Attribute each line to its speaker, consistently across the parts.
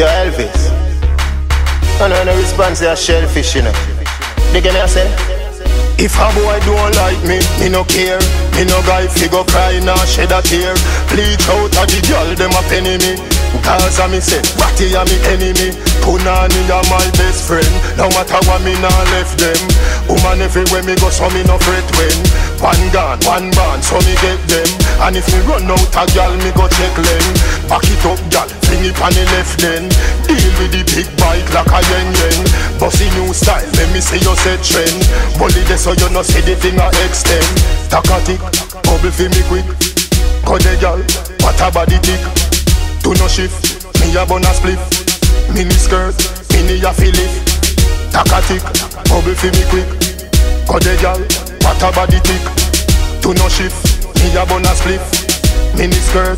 Speaker 1: Yo, Elvis. I know no response to a shellfish, you know. They get me, I say. If a boy don't like me no care. Me no guy figure cry nor shed a tear. Bleach out of the girl, them a penny me. Cause I me say, Ratty a me enemy. Punany a my best friend. No matter what me nah left them. Woman everywhere me go so me no fret when. One gun, one band, so me get them. And if me run out a gal, me go check them. Back it up gal, fling it on the left then. Deal with the big bike like a yen. Bossy new style, let me say you set trend. Bully this so you no see the thing a extend. Takatik, bubble fi me quick. Cut the gal, what a body tick. Do no shift, me a bun a split. Mini skirt, mini a fillet. Takatik, bubble fi me quick. Cut the gal, what a body tick. Do no shift, me a bun a split. Mini skirt.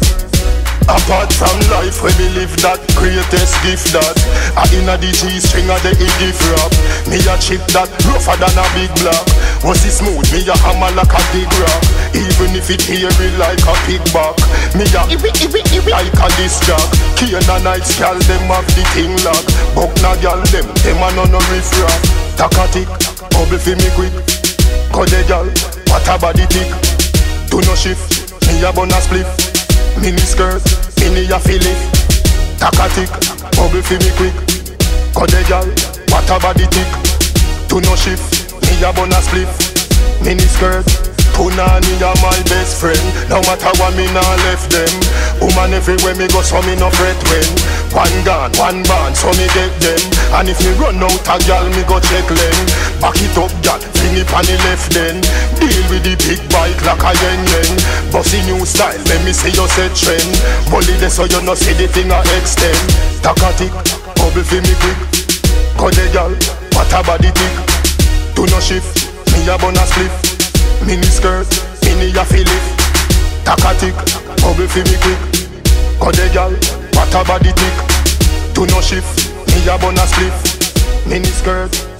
Speaker 1: Apart from life, when we live that greatest gift that I inna the G-string of the gift rap. Me a chip that rougher than a big block. Was it smooth, me a hammer like a big rock. Even if it hairy like a pig back. Me a like a disc jack. Key and a night gal, them have the thing lock. Buck na gal, them a no riff rap. Takatik, bubble fi me quick. Cut the gal, what a body tick. Do no shift, me a bun a spliff. Mini skirt, mini a fillet. Takatik, bubble fi me quick. Cut the gal, what a body tick. Do no shift, me a bun a spliff. Mini skirt, Punany a my best friend. No matter what me nah left them. Woman everywhere me go so me no fret when. One gun, one band, so me get them. And if me run out a gal, me go check them. Back it up gal, fling it on the left then. Deal with the big bike like a yen. Bossy new style, let me see you set trend. Bully this so you no see the thing a extend. Takatik, bubble fi me quick. Cut the gal, what a body tick. Do no shift, me a bun a split. Mini skirt, mini a fillet. Takatik, bubble fi me quick. Cut the gal, what a body tick. Do no shift, me a bun a split. Mini skirt.